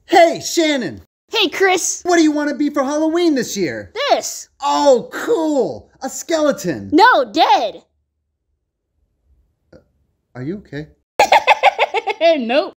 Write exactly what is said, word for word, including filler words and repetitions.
Hey, Shannon! Hey, Chris! What do you want to be for Halloween this year? This! Oh, cool! A skeleton! No, dead! Are you okay? Nope.